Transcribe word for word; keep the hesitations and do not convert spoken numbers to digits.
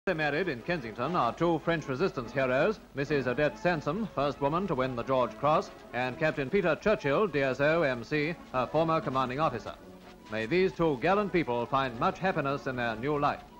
Married in Kensington are two French resistance heroes, Missus Odette Sansom, first woman to win the George Cross, and Captain Peter Churchill, D S O M C, her former commanding officer. May these two gallant people find much happiness in their new life.